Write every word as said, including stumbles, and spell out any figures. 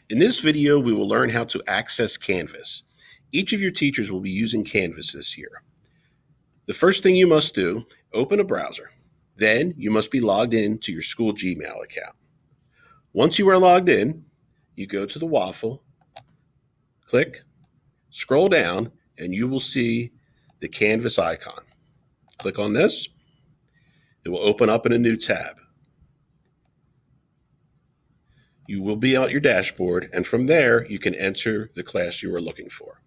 In this video, we will learn how to access Canvas. Each of your teachers will be using Canvas this year. The first thing you must do, open a browser. Then you must be logged in to your school Gmail account. Once you are logged in, you go to the waffle, click, scroll down, and you will see the Canvas icon. Click on this. It will open up in a new tab. You will be at your dashboard, and from there, you can enter the class you are looking for.